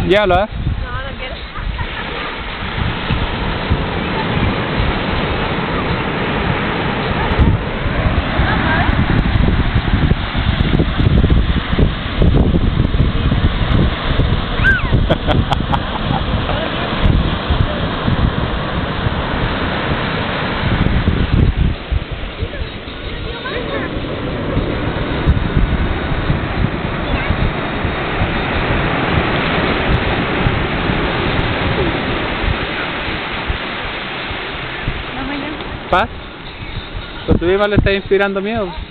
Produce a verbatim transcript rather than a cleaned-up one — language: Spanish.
Llévalo, ¿eh? No, no quiero. Paz, pues tú misma le estás inspirando miedo.